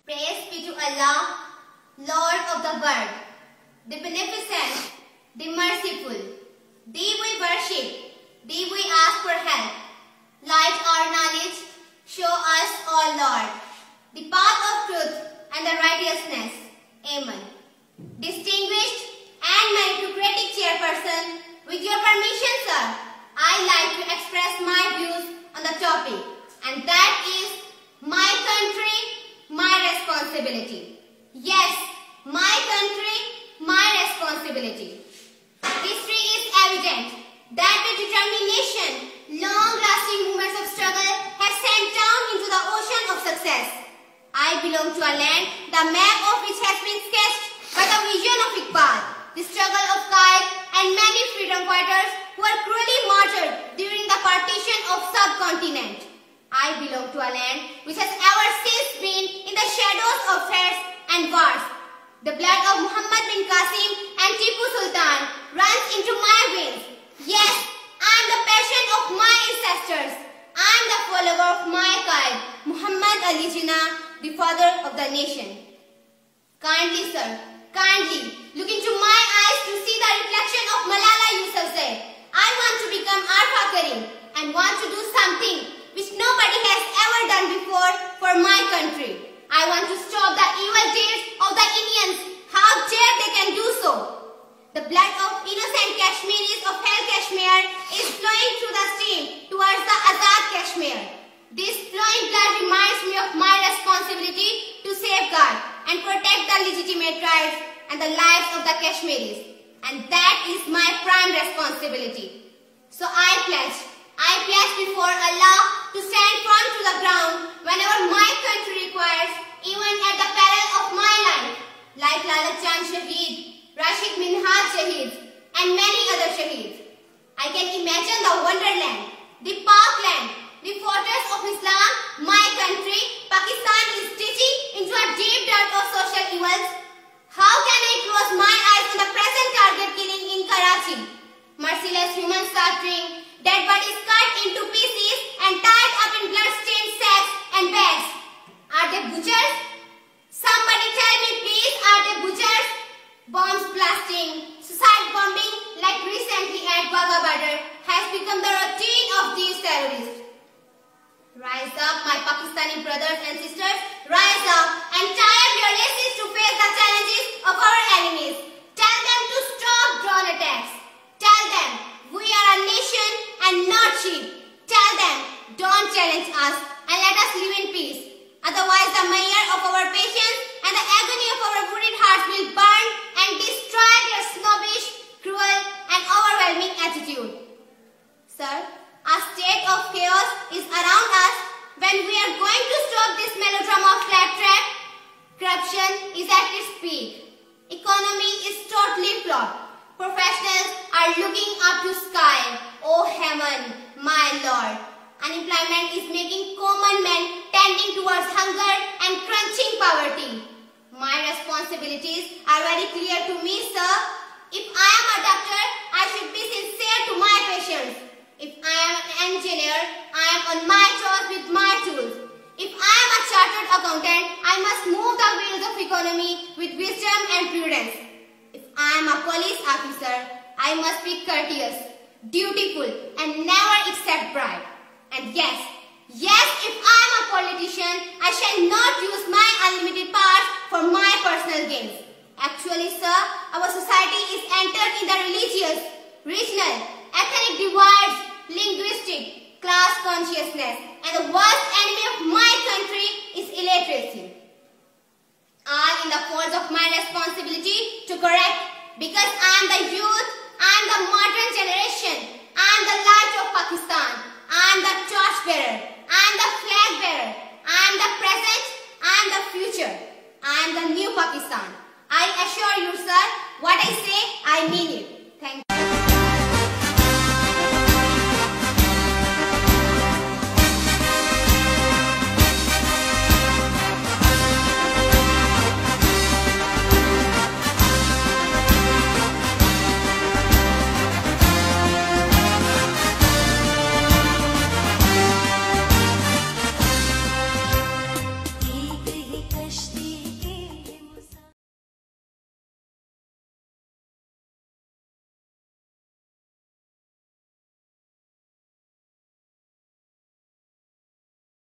Praise be to Allah, Lord of the world, the beneficent, the merciful. Thee we worship, thee we ask for help. Light our knowledge, show us, O Lord, the path of truth and the righteousness. Amen. Distinguished and meritocratic chairperson, with your permission, sir, I like to express my views on the topic, and that is my country, my responsibility. Yes, my country, my responsibility. History is evident that with determination, long-lasting movements of struggle have sent down into the ocean of success. I belong to a land, the map of which has been sketched by the vision of Iqbal, the struggle of Qaid and many freedom fighters who were cruelly martyred during the partition of subcontinent. I belong to a land which has ever since been in the shadows of threats and wars. The blood of Muhammad bin Qasim and Tipu Sultan runs into my veins. Yes, I am the passion of my ancestors. I am the follower of my Qaid, Muhammad Ali Jinnah, the father of the nation. Kindly, sir, kindly look into my eyes to see the reflection of Malala Yousafzai. I want to become Arfa Karim and want to do something which nobody has ever done before for my country. I want to stop the evil deeds of the Indians. How dare they can do so? The blood of innocent Kashmiris of Hell Kashmir is flowing through the stream towards the Azad Kashmir. This flowing blood reminds me of my responsibility to safeguard and protect the legitimate rights and the lives of the Kashmiris. And that is my prime responsibility. So I pledge before Allah to stand firm to the ground whenever my country requires, even at the peril of my life, like Lalat Chand Shaheed, Rashid Minhaj Shaheed, and many other Shaheeds. I can imagine the wonderland, the parkland, the fortress of Islam my country, Pakistan, is ditching into a deep dirt of social evils. How can I close my eyes on the present target killing in Karachi? Merciless human suffering, dead bodies cut into pieces and tied up in blood-stained sacks and bags. Are they butchers? Somebody tell me please, are they butchers? Bombs blasting, suicide bombing like recently at Wagah border has become the routine of these terrorists. Rise up, my Pakistani brothers and sisters, rise up and tie up your laces to face the challenges of our enemies. Tell them to stop drone attacks. Tell them we are a nation and not sheep. Tell them don't challenge us and let us live in peace. Otherwise the mire of our patience and the agony of our wounded hearts will burn and destroy their snobbish, cruel and overwhelming attitude. Sir, a state of chaos is around us when we are going to stop this melodrama of claptrap. Corruption is at its peak. Economy is totally flawed. Professionals are looking up to sky. Oh heaven, my Lord. Unemployment is making common men tending towards hunger and crunching poverty. My responsibilities are very clear to me, sir. If I am a doctor, I should be sincere to my patients. If I am an engineer, I am on my toes with my tools. If I am a chartered accountant, I must move the wheels of economy with wisdom and prudence. If I am a police officer, I must be courteous, dutiful, and never accept bribe. And yes, if I am a politician, I shall not use my unlimited powers for my personal gains. Actually, sir, our society is entered in the religious, regional, ethnic divides, linguistic, class consciousness, and the worst enemy of my country is illiteracy. I am in the folds of my responsibility to correct, because I am the youth, I am the modern generation, I am the light of Pakistan, I am the torch bearer, I am the flag bearer, I am the present, I am the future, I am the new Pakistan. I assure you, sir, what I say, I mean it.